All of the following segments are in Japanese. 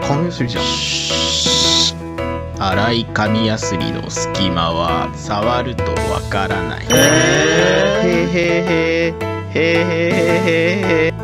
紙やすりじゃん。 粗い紙やすりの隙間は触るとわからない。 へへへへへへ。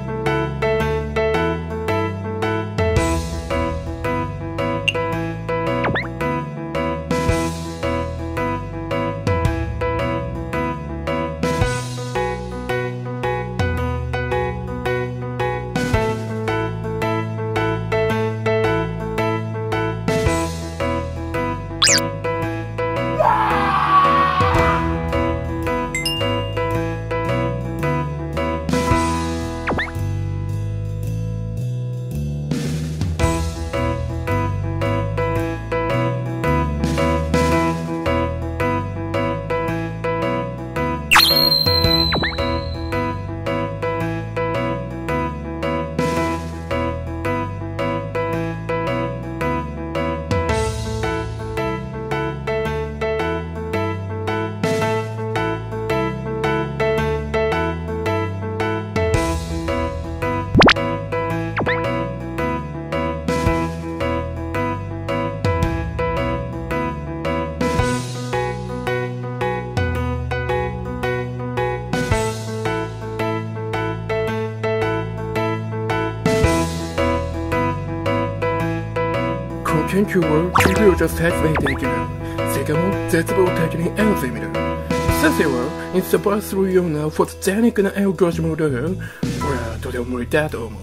この研究は10秒じゃ説明できない。しかも絶望的にエンゼミだ。先生はインスタ映えするようなフォトジェニックな絵をご自分だが、俺はとても無理だと思う。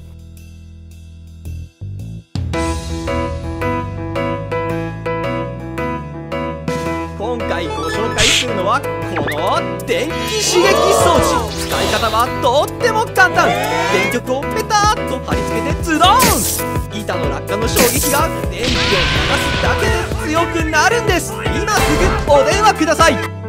今回ご紹介するのはこの電気刺激装置。使い方はとっても簡単。電極をペタッと貼り付けてズドン。板の落下の衝撃が電気を流すだけで強くなるんです。今すぐお電話ください。